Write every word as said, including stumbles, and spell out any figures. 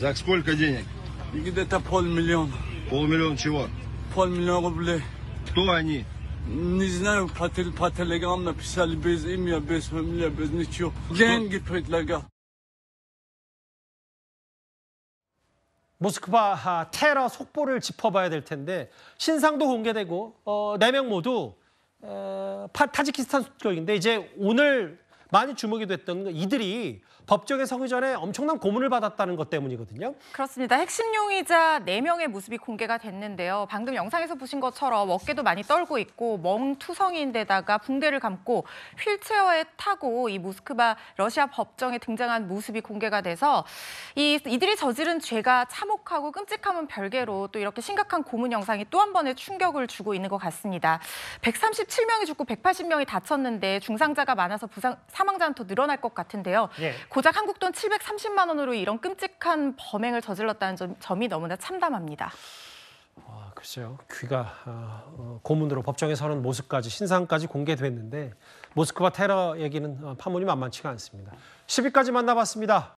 Так сколько денег? Где-то полмиллиона. Полмиллиона чего? Полмиллиона рублей. Кто они? Не знаю, по, тел по телеграмм написали без имя, без фамилии, без ничего. Деньги предлагал. 모스크바 테러 속보를 짚어봐야 될 텐데 신상도 공개되고 어, 네 명 모두 어, 파, 타지키스탄 국적인데 이제 오늘 많이 주목이 됐던 이들이 법정에 서기 전에 엄청난 고문을 받았다는 것 때문이거든요. 그렇습니다. 핵심 용의자 네 명의 모습이 공개가 됐는데요. 방금 영상에서 보신 것처럼 어깨도 많이 떨고 있고 멍투성이인데다가 붕대를 감고 휠체어에 타고 이 모스크바 러시아 법정에 등장한 모습이 공개가 돼서 이, 이들이 저지른 죄가 참혹하고 끔찍함은 별개로 또 이렇게 심각한 고문 영상이 또 한 번의 충격을 주고 있는 것 같습니다. 백삼십칠 명이 죽고 백팔십 명이 다쳤는데 중상자가 많아서 부상, 사망자는 더 늘어날 것 같은데요. 예. 고작 한국 돈 칠백삼십만 원으로 이런 끔찍한 범행을 저질렀다는 점, 점이 너무나 참담합니다. 아, 글쎄요. 귀가 어, 고문으로 법정에 서는 모습까지 신상까지 공개됐는데 모스크바 테러 얘기는 파문이 만만치가 않습니다. 십 위까지 만나봤습니다.